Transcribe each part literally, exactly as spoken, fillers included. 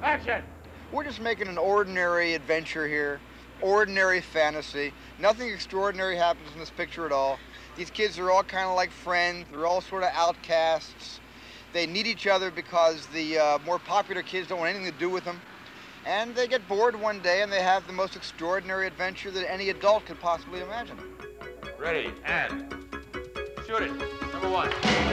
Action! We're just making an ordinary adventure here, ordinary fantasy. Nothing extraordinary happens in this picture at all. These kids are all kind of like friends. They're all sort of outcasts. They need each other because the uh, more popular kids don't want anything to do with them. And they get bored one day and they have the most extraordinary adventure that any adult could possibly imagine. Ready, and shoot it. Number one.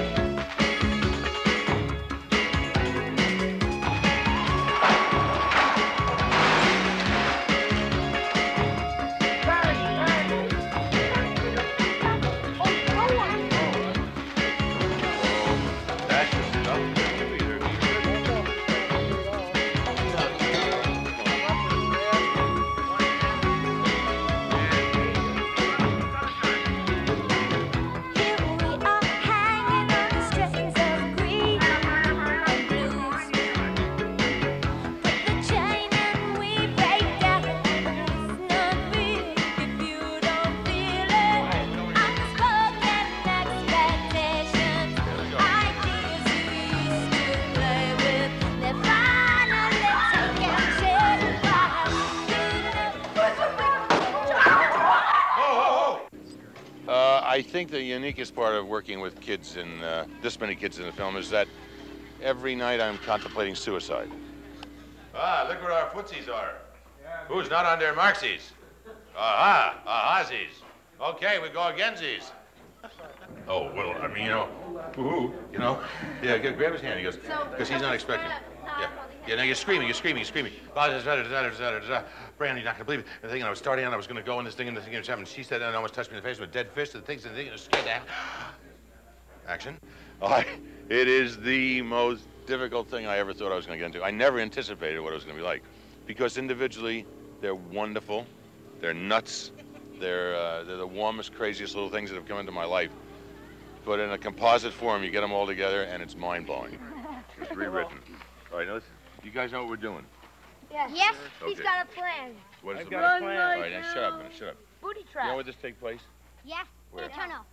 I think the uniquest part of working with kids and uh, this many kids in the film is that every night I'm contemplating suicide. Ah, look where our footsies are. Who's not on their marksies? Aha, ahasies. Okay, we go againsies. Oh, well, I mean, you know, woohoo, you know. Yeah, g- grab his hand, he goes, because he's not expecting. Yeah, yeah, now you're screaming, you're screaming, you're screaming. Brandon, you're not going to believe it. The thing, I was starting on, I was going to go in this thing, and this thing was happening. She said, and almost touched me in the face with a dead fish, and the things, and the thing, and scared that. Action. Oh, it is the most difficult thing I ever thought I was going to get into. I never anticipated what it was going to be like, because individually, they're wonderful, they're nuts, they're, uh, they're the warmest, craziest little things that have come into my life. But in a composite form, you get them all together, and it's mind-blowing. It's rewritten. All right, now listen, you guys know what we're doing? Yes. Yes, okay. He's got a plan. What is I've the got plan? a plan. All right, now shut up a minute, shut up. Booty You trap. know where this takes place? Yeah. Where? Turn off.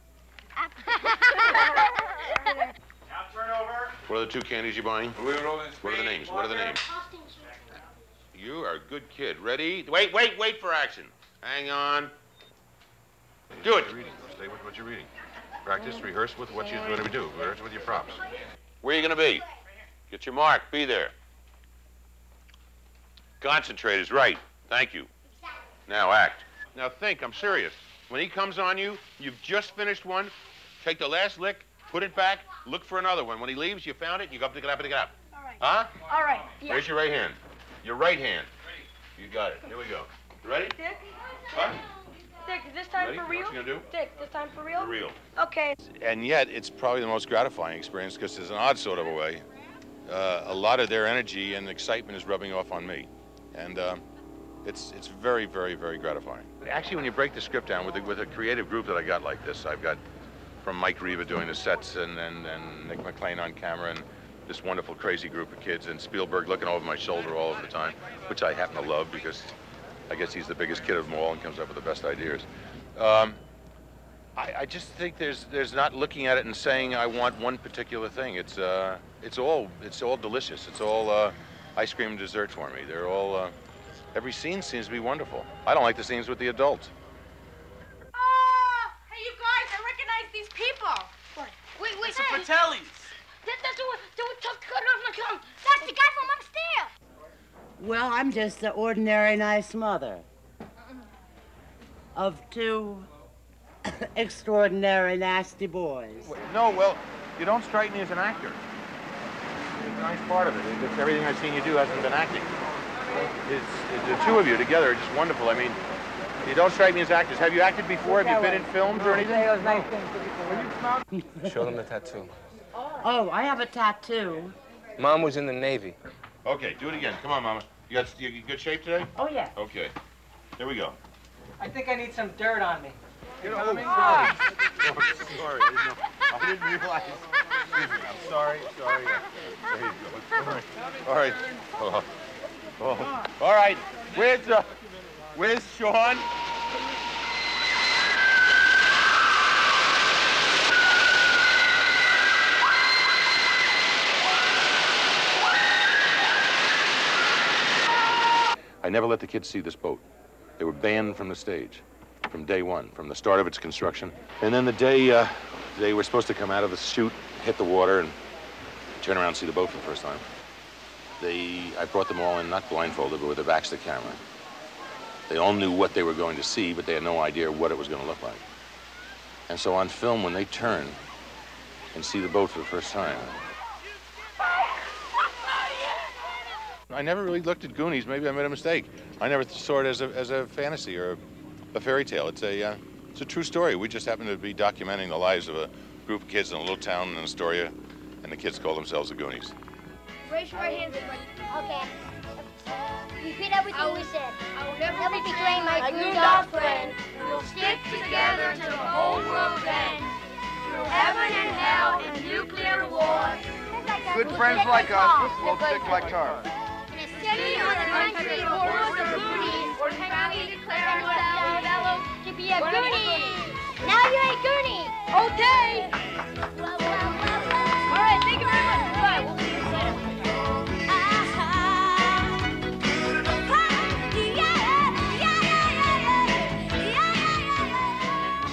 Now turn over. What are the two candies you're buying? What are the names? What are the names? You are a good kid. Ready? Wait, wait, wait for action. Hang on. Do it. Reading. Stay with what you're reading. Practice, rehearse with what you what do we do? Rehearse with your props. Where are you going to be? Get your mark. Be there. Concentrate is right. Thank you. Now act. Now think. I'm serious. When he comes on you, you've just finished one. Take the last lick, put it back, look for another one. When he leaves, you found it, you go up, pick it up, pick it up. All right. Huh? All right. Yeah. Raise your right hand. Your right hand. You got it. Here we go. You ready? Dick? Huh? Dick, is this time Ready? for What real? you gonna do? Dick, this time for real? For real. Okay. And yet, it's probably the most gratifying experience because there's an odd sort of a way. Uh, a lot of their energy and excitement is rubbing off on me. And um, it's it's very, very, very gratifying. Actually, when you break the script down with a, with a creative group that I got like this, I've got from Mike Riva doing the sets and, and, and Nick McLean on camera and this wonderful, crazy group of kids and Spielberg looking over my shoulder all of the time, which I happen to love because I guess he's the biggest kid of them all and comes up with the best ideas. Um, I, I just think there's there's not looking at it and saying I want one particular thing. It's uh, it's all it's all delicious. It's all uh, ice cream and dessert for me. They're all uh, every scene seems to be wonderful. I don't like the scenes with the adults. Oh, hey, you guys! I recognize these people. What? Wait, wait. It's the Hey. Patellis. That, that's the one. The one took cut off my tongue. That's the guy from upstairs. Well, I'm just an ordinary nice mother of two extraordinary nasty boys. No, well, you don't strike me as an actor. It's a nice part of it. It's everything I've seen you do hasn't been acting. It's, it's the two of you together are just wonderful. I mean, you don't strike me as actors. Have you acted before? Have you been in films or anything? Show them the tattoo. Oh, I have a tattoo. Mom was in the Navy. Okay, do it again. Come on, Mama. You got you in good shape today? Oh, yeah. Okay. Here we go. I think I need some dirt on me. You know, oh, sorry. Oh, sorry. I didn't, know. I didn't realize. Excuse me. I'm sorry. Sorry. There you go. All right. All right. Oh. Oh. All right. Where's uh, Where's Sean? I never let the kids see this boat. They were banned from the stage from day one, from the start of its construction. And then the day uh, they were supposed to come out of the chute, hit the water, and turn around and see the boat for the first time, they, I brought them all in, not blindfolded, but with their backs to the camera. They all knew what they were going to see, but they had no idea what it was going to look like. And so on film, when they turn and see the boat for the first time, I never really looked at Goonies. Maybe I made a mistake. I never saw it as a, as a fantasy or a, a fairy tale. It's a, uh, it's a true story. We just happen to be documenting the lives of a group of kids in a little town in Astoria, and the kids call themselves the Goonies. Raise your right hand. Okay. Repeat everything we said. I will never, Never betray my my good good dog dog friend. friend. We'll stick together till the whole world ends. Through heaven and hell and nuclear war. Good friends like us will stick like tar. In a city or a country, horrors or Goonies, or proudly declare ourselves to be a Goonie. Now you're a Goonie. Okay.